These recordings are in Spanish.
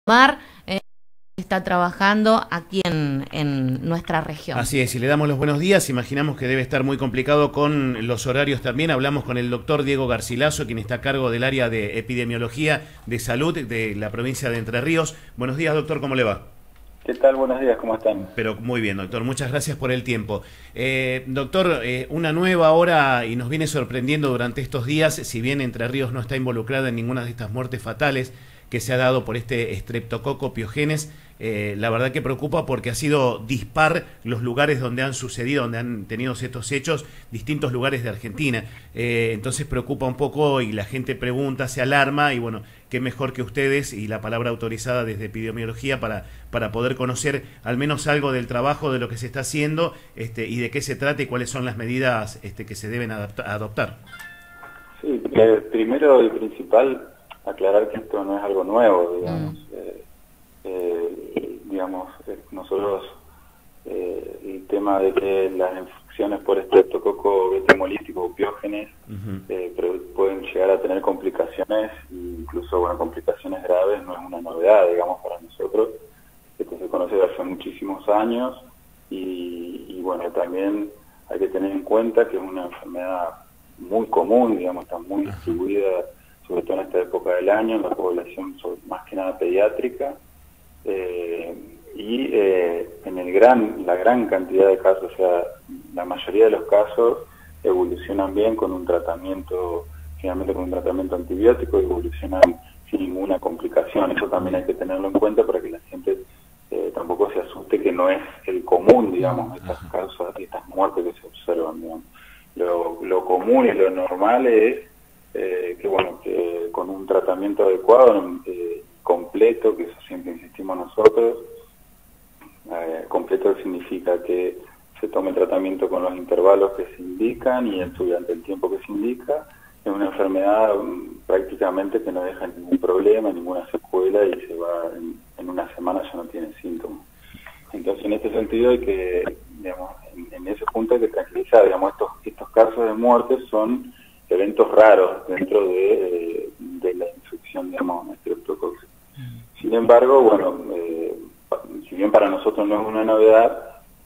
Mar está trabajando aquí en nuestra región. Así es, y le damos los buenos días. Imaginamos que debe estar muy complicado con los horarios también. Hablamos con el doctor Diego Garcilaso, quien está a cargo del área de epidemiología de salud de la provincia de Entre Ríos. Buenos días, doctor, ¿cómo le va? ¿Qué tal? Buenos días, ¿cómo están? Pero muy bien, doctor, muchas gracias por el tiempo. Doctor, una nueva hora y nos viene sorprendiendo durante estos días, si bien Entre Ríos no está involucrada en ninguna de estas muertes fatales que se ha dado por este Streptococcus pyogenes, la verdad que preocupa porque ha sido dispar los lugares donde han sucedido, donde han tenido estos hechos, distintos lugares de Argentina. Entonces preocupa un poco y la gente pregunta, se alarma y bueno, qué mejor que ustedes y la palabra autorizada desde epidemiología para poder conocer al menos algo del trabajo, de lo que se está haciendo y de qué se trata y cuáles son las medidas que se deben adoptar. Sí, primero y principal, aclarar que esto no es algo nuevo, digamos. Nosotros, el tema de que las infecciones por estreptococo beta hemolítico o piógenes pueden llegar a tener complicaciones, incluso complicaciones graves, no es una novedad, digamos, para nosotros. Esto se conoce desde hace muchísimos años y bueno, también hay que tener en cuenta que es una enfermedad muy común, digamos, está muy distribuida, sobre todo en esta época del año, en la población más que nada pediátrica, en la gran cantidad de casos, o sea, la mayoría de los casos evolucionan bien con un tratamiento, generalmente con un tratamiento antibiótico, y evolucionan sin ninguna complicación. Eso también hay que tenerlo en cuenta para que la gente tampoco se asuste, que no es el común, digamos, estas causas, estas muertes que se observan, digamos. Lo común y lo normal es que con un tratamiento adecuado, completo, que eso siempre insistimos nosotros, completo significa que se tome el tratamiento con los intervalos que se indican y durante el tiempo que se indica. Es una enfermedad prácticamente que no deja ningún problema, ninguna secuela, y se va en una semana ya no tiene síntomas. Entonces, en este sentido hay que, digamos, en ese punto hay que tranquilizar, digamos, estos casos de muerte son eventos raros dentro de la infección, digamos, estreptococcus. Sin embargo, si bien para nosotros no es una novedad,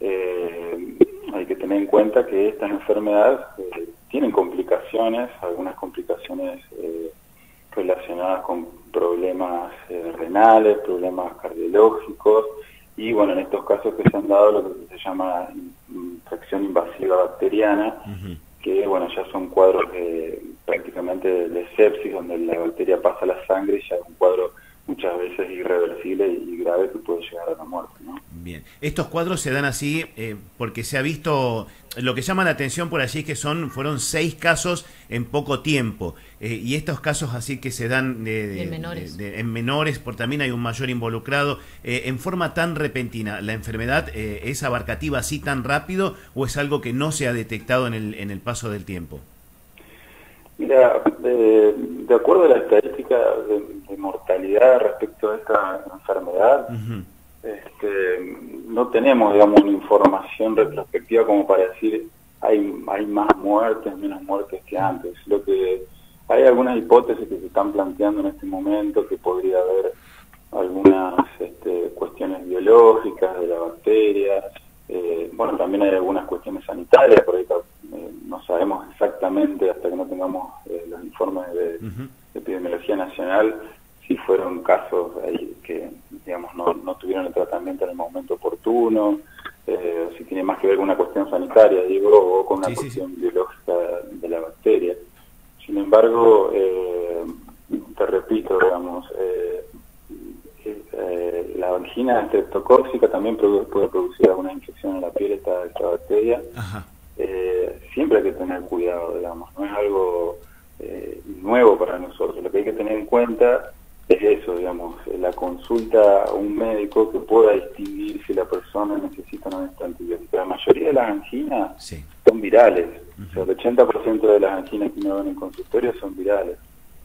hay que tener en cuenta que estas enfermedades tienen complicaciones, algunas complicaciones relacionadas con problemas renales, problemas cardiológicos, y en estos casos que se han dado lo que se llama infección invasiva bacteriana, que ya son cuadros prácticamente de sepsis, donde la bacteria pasa a la sangre y ya es un cuadro muchas veces irreversible y grave que puede llegar a la muerte, ¿no? Bien, estos cuadros se dan así porque se ha visto, lo que llama la atención por allí es que fueron 6 casos en poco tiempo, y estos casos así que se dan en menores, porque también hay un mayor involucrado, en forma tan repentina. ¿La enfermedad es abarcativa así tan rápido o es algo que no se ha detectado en el paso del tiempo? Mira, de acuerdo a la estadística de mortalidad respecto a esta enfermedad, no tenemos, digamos, una información retrospectiva como para decir hay más muertes, menos muertes que antes. Lo que hay algunas hipótesis que se están planteando en este momento, que podría haber algunas cuestiones biológicas de la bacteria. También hay algunas cuestiones sanitarias, por ahí no sabemos exactamente, hasta que no tengamos los informes de epidemiología nacional, si fueron casos ahí que, digamos, no tuvieron el tratamiento en el momento oportuno, si tiene más que ver con una cuestión sanitaria, o con una cuestión biológica de la bacteria. Sin embargo, te repito, digamos, la angina estreptocócica también puede producir alguna infección en la piel, esta bacteria. Siempre hay que tener cuidado, digamos, no es algo nuevo para nosotros. Lo que hay que tener en cuenta es eso, digamos, la consulta a un médico que pueda distinguir si la persona necesita o no necesita antibiótico. La mayoría de las anginas son virales, o sea, el 80% de las anginas que uno ve en el consultorio son virales.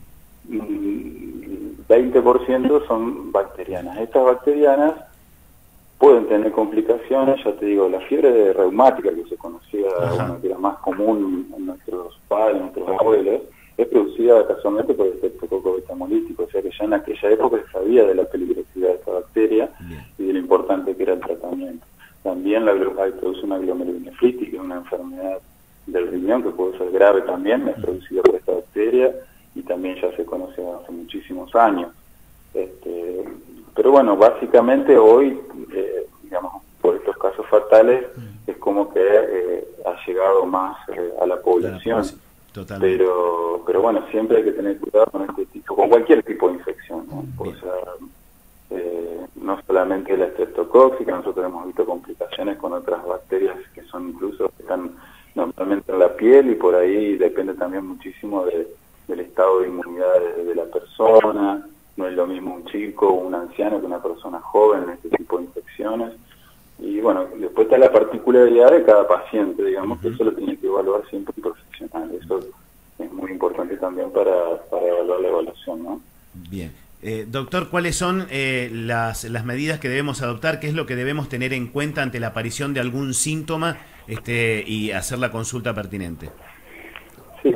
20% son bacterianas. Estas bacterianas pueden tener complicaciones, ya te digo, la fiebre reumática que se conocía, que era más común en nuestros padres, nuestros abuelos, es producida casualmente por el Streptococcus beta-hemolítico, o sea que ya en aquella época se sabía de la peligrosidad de esta bacteria y de lo importante que era el tratamiento. También produce una glomerulonefritis, que es una enfermedad del riñón que puede ser grave también, es producida por esta bacteria y también ya se conoce hace muchísimos años. Pero bueno, básicamente hoy, digamos, por estos casos fatales, es como que ha llegado más a la población. Totalmente. Pero bueno, siempre hay que tener cuidado con este tipo, con cualquier tipo de infección, ¿no? O sea, no solamente la estreptocóxica, nosotros hemos visto complicaciones con otras bacterias que son incluso, que están normalmente en la piel, y por ahí depende también muchísimo del estado de inmunidad de la persona. No es lo mismo un chico o un anciano que una persona joven en este tipo de infecciones. Y bueno, después está la particularidad de cada paciente, digamos, que eso lo tiene que evaluar siempre un profesional. Eso es muy importante también para evaluar la evaluación, ¿no? Bien. Doctor, ¿cuáles son las medidas que debemos adoptar? ¿Qué es lo que debemos tener en cuenta ante la aparición de algún síntoma y hacer la consulta pertinente? Sí,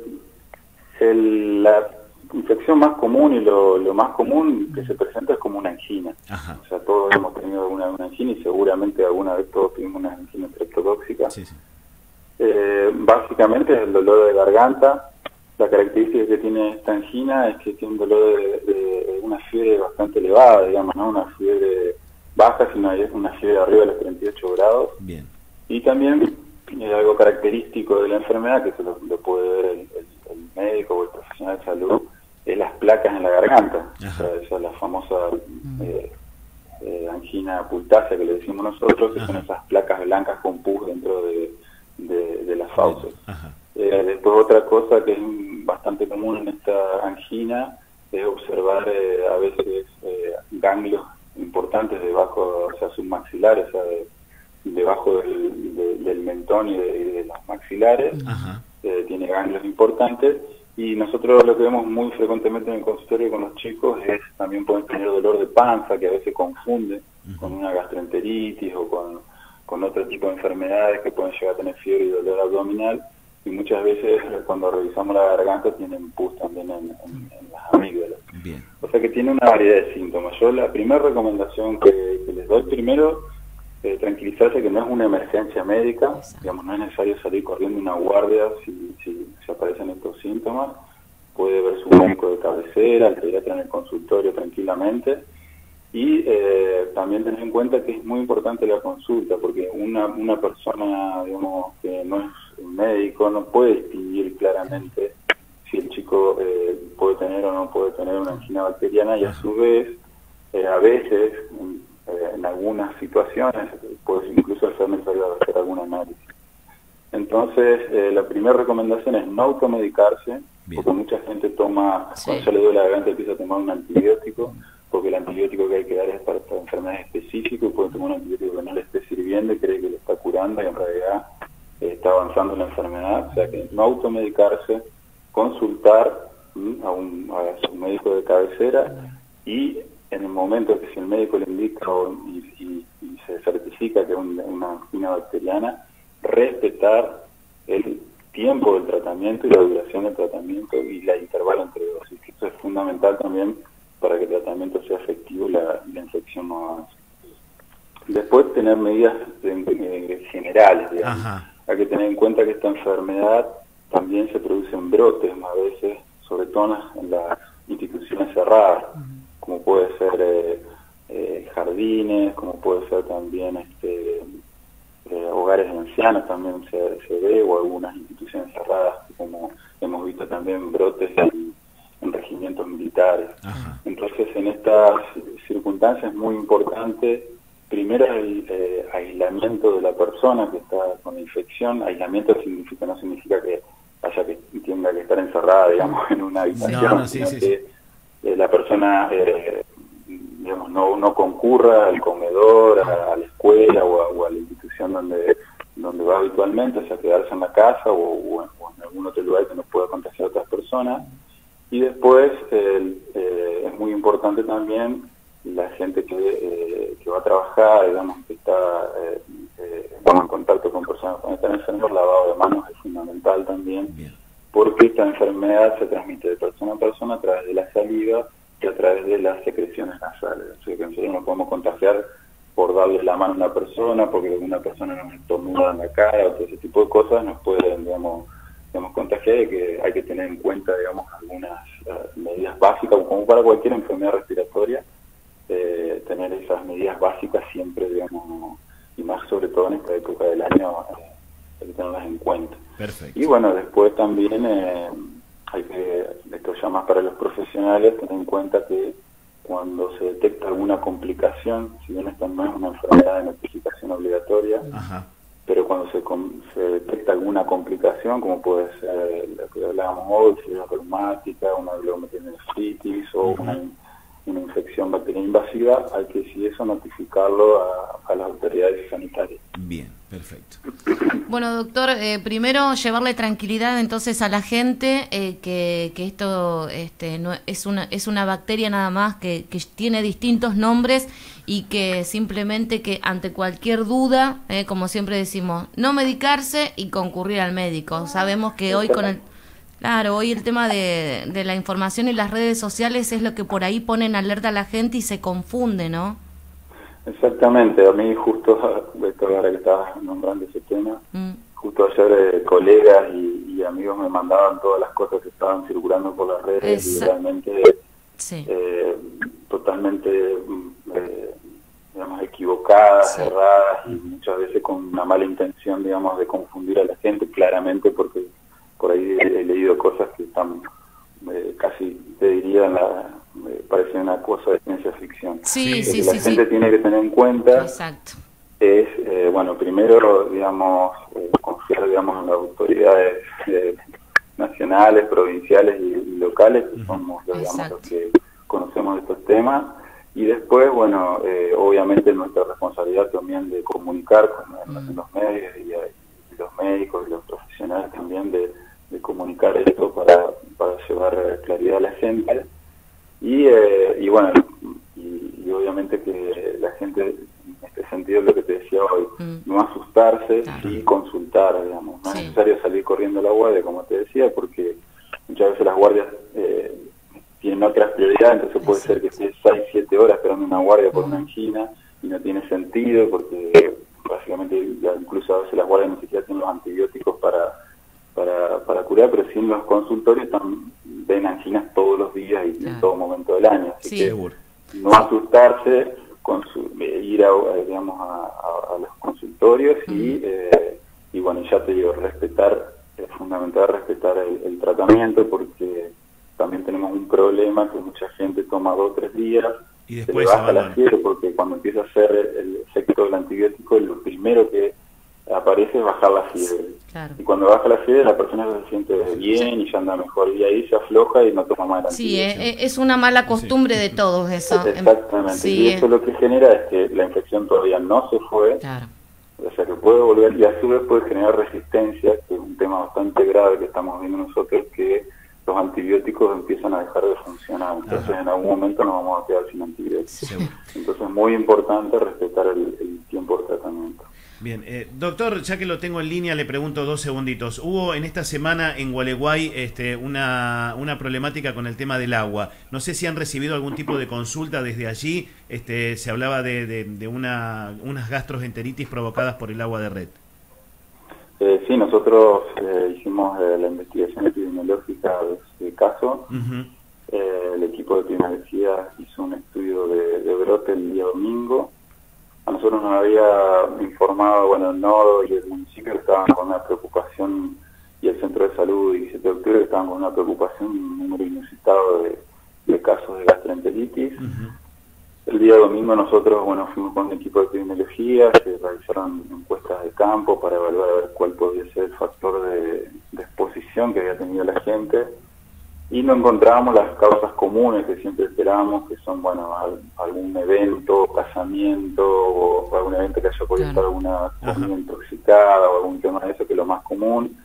la infección más común y lo más común que se presenta es como una angina. Ajá. O sea, todos hemos tenido alguna angina y seguramente alguna vez todos tuvimos una angina estreptotóxica. Sí, sí. Básicamente es el dolor de garganta. La característica que tiene esta angina es que tiene un dolor de una fiebre bastante elevada, digamos, no una fiebre baja, sino es una fiebre arriba de los 38 grados. Bien. Y también es algo característico de la enfermedad, que se lo puede ver el médico o el profesional de salud, es las placas en la garganta. O sea, esa es la famosa angina pultácea que le decimos nosotros, que son esas placas blancas con pus dentro de las fauces. Después otra cosa que es bastante común en esta angina es observar a veces ganglios importantes debajo, o sea, submaxilares, o sea, debajo del mentón y de los maxilares. Tiene ganglios importantes, y nosotros lo que vemos muy frecuentemente en el consultorio con los chicos es también pueden tener dolor de panza, que a veces confunde con una gastroenteritis o con otro tipo de enfermedades que pueden llegar a tener fiebre y dolor abdominal, y muchas veces cuando revisamos la garganta tienen pus también en las amígdalas. Bien. O sea que tiene una variedad de síntomas. Yo la primera recomendación que les doy, primero, tranquilizarse que no es una emergencia médica. Digamos, no es necesario salir corriendo una guardia si aparecen estos síntomas. Puede ver su médico de cabecera, el pediatra en el consultorio tranquilamente, y también tener en cuenta que es muy importante la consulta, porque una persona, digamos, que no es un médico no puede distinguir claramente si el chico puede tener o no puede tener una angina bacteriana, y a su vez a veces en algunas situaciones puede incluso ser necesario hacer algún análisis. Entonces, la primera recomendación es no automedicarse. Bien. Porque mucha gente toma, cuando ya le duele la garganta, empieza a tomar un antibiótico, porque el antibiótico que hay que dar es para enfermedades específicas, y puede tomar un antibiótico que no le esté sirviendo y cree que le está curando, y en realidad está avanzando la enfermedad. O sea que no automedicarse, consultar a su médico de cabecera, y en el momento que si el médico le indica y se certifica que es una angina bacteriana, respetar el tiempo del tratamiento y la duración del tratamiento y la intervalo entre dosis. Eso es fundamental también para que el tratamiento sea efectivo y la infección no avance. Después, tener medidas generales, digamos. Hay que tener en cuenta que esta enfermedad también se produce en brotes, a veces, sobre todo en las instituciones cerradas, como puede ser jardines, como puede ser también hogares de ancianos, también se ve, o algunas instituciones cerradas, como hemos visto también brotes en regimientos militares. Entonces, en estas circunstancias es muy importante, primero, el aislamiento de la persona que está con la infección. Aislamiento no significa que tenga que estar encerrada, digamos, en una habitación, sino que la persona digamos, no concurra al comedor, a la escuela o a la institución donde va habitualmente, o sea, quedarse en la casa o en algún otro lugar que no pueda contagiar a otras personas. Y después es muy importante también la gente que va a trabajar, digamos, que está en contacto con personas con esta enfermedad. El lavado de manos es fundamental también. porque esta enfermedad se transmite de persona a persona a través de la saliva y a través de las secreciones nasales. O sea que nosotros nos podemos contagiar por darle la mano a una persona, porque alguna persona nos estornuda en la cara, o todo ese tipo de cosas nos pueden, digamos, contagiar, y que hay que tener en cuenta, digamos, algunas medidas básicas, como para cualquier enfermedad respiratoria, tener esas medidas básicas siempre, digamos, y más sobre todo en esta época del año, hay que tenerlas en cuenta. Perfecto. Y bueno, después también hay que, esto ya más para los profesionales, tener en cuenta que cuando se detecta alguna complicación, si bien esta no es una enfermedad de notificación obligatoria, Ajá. pero cuando se detecta alguna complicación, como puede ser la que hablábamos hoy, fibra reumática, una glomerulonefritis o una infección bacteriana invasiva, hay que, si eso, notificarlo a las autoridades sanitarias. Bien, perfecto. Bueno, doctor, primero llevarle tranquilidad entonces a la gente, que esto no es una bacteria nada más que tiene distintos nombres, y que simplemente que ante cualquier duda, como siempre decimos, no medicarse y concurrir al médico. Sabemos que hoy hoy el tema de la información y las redes sociales es lo que por ahí pone en alerta a la gente y se confunde, ¿no? Exactamente, a mí justo, ahora que estabas nombrando ese tema, justo ayer colegas y amigos me mandaban todas las cosas que estaban circulando por las redes y realmente totalmente digamos, equivocadas, erradas, y muchas veces con una mala intención, digamos, de confundir a la gente, claramente, porque por ahí he leído cosas que están casi, te diría, parecen una cosa de ciencia ficción. La gente tiene que tener en cuenta es, bueno, primero, digamos, confiar, digamos, en las autoridades nacionales, provinciales y locales, que somos, digamos, los que conocemos de estos temas, y después, bueno, obviamente nuestra responsabilidad también de comunicar con los medios y los médicos y los profesionales también de comunicar esto para llevar claridad a la gente, y bueno, y obviamente que la gente, en este sentido, lo que te decía hoy, no asustarse y consultar, digamos. No es necesario salir corriendo a la guardia, como te decía, porque muchas veces las guardias tienen otras prioridades, entonces puede ser que estés 6, 7 horas esperando una guardia por una angina, y no tiene sentido, porque básicamente incluso a veces las guardias ni siquiera tienen los antibióticos para curar, pero sí en los consultorios ven anginas todos los días y en todo momento del año. Así que no asustarse, ir digamos, a los consultorios y bueno, ya te digo, es fundamental respetar el tratamiento, porque también tenemos un problema que mucha gente toma 2 o 3 días y después se baja la fiebre, porque cuando empieza a hacer el efecto del antibiótico, lo primero que aparece es bajar la fiebre. Y cuando baja la fiebre, la persona se siente bien y ya anda mejor, y ahí se afloja y no toma más antibiótico. Sí, es una mala costumbre de todos eso. Exactamente, y eso lo que genera es que la infección todavía no se fue, o sea que puede volver, y a su vez puede generar resistencia, que es un tema bastante grave que estamos viendo nosotros, que los antibióticos empiezan a dejar de funcionar, entonces en algún momento nos vamos a quedar sin antibióticos. Entonces es muy importante respetar el tiempo de tratamiento. Bien, doctor, ya que lo tengo en línea, le pregunto 2 segunditos. Hubo en esta semana en Gualeguay una problemática con el tema del agua. No sé si han recibido algún tipo de consulta desde allí. Se hablaba de unas gastroenteritis provocadas por el agua de red. Sí, nosotros hicimos la investigación epidemiológica de ese caso. El equipo de epidemiología hizo un estudio de brote el día domingo. A nosotros nos había informado, bueno, el nodo y el municipio que estaban con una preocupación, y el centro de salud y 17 de octubre que estaban con una preocupación, un número inusitado de casos de gastroenteritis. El día domingo nosotros, bueno, fuimos con un equipo de epidemiología, se realizaron encuestas de campo para evaluar a ver cuál podía ser el factor de exposición que había tenido la gente, y no encontrábamos las causas comunes que siempre esperábamos, que son, bueno, algún evento, casamiento, o algún evento que haya podido estar alguna comida intoxicada o algún tema de eso, que es lo más común.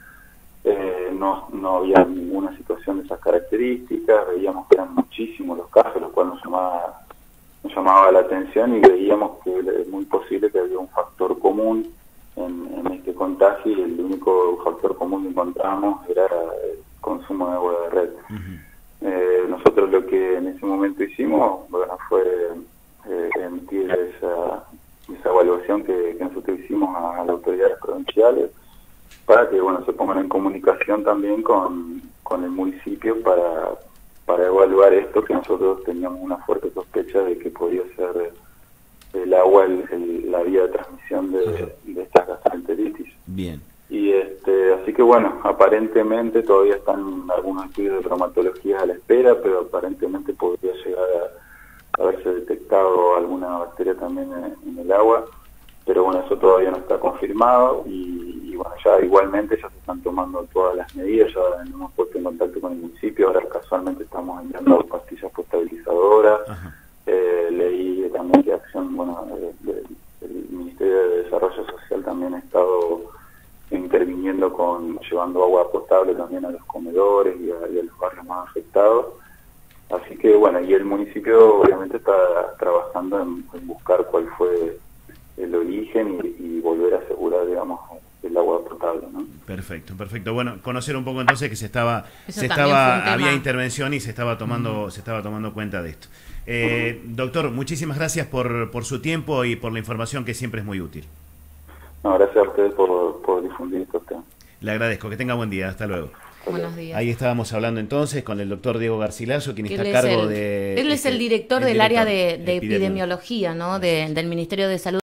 No había ninguna situación de esas características, veíamos que eran muchísimos los casos, los cuales nos llamaba la atención, y veíamos que es muy posible que había un factor común en este contagio, y el único factor común que encontramos era consumo de agua de red. Nosotros lo que en ese momento hicimos, bueno, fue emitir esa evaluación que nosotros hicimos a las autoridades provinciales para que, bueno, se pongan en comunicación también con el municipio para evaluar esto, que nosotros teníamos una fuerte sospecha de que podía ser el agua la vía de transmisión de estas gastroenteritis. Bien. Y así que bueno, aparentemente todavía están algunos estudios de bromatología a la espera, pero aparentemente podría llegar a haberse detectado alguna bacteria también en el agua, pero bueno, eso todavía no está confirmado y bueno, ya igualmente ya se están tomando todas las medidas, ya nos hemos puesto en contacto con el municipio, ahora casualmente estamos enviando pastillas potabilizadoras. Leí también que acción, bueno, el Ministerio de Desarrollo Social también ha estado interviniendo llevando agua potable también a los comedores y a los barrios más afectados. Así que bueno, y el municipio obviamente está trabajando en buscar cuál fue el origen y volver a asegurar, digamos, el agua potable, ¿no? Perfecto, perfecto. Bueno, conocer un poco entonces que había intervención y se estaba tomando cuenta de esto. Doctor, muchísimas gracias por su tiempo y por la información que siempre es muy útil. No, gracias a ustedes por difundir estos temas. Le agradezco, que tenga buen día, hasta luego. Buenos días. Ahí estábamos hablando entonces con el doctor Diego Garcilaso, quien está a cargo de... Él es el director del área de epidemiología, ¿no? Del Ministerio de Salud.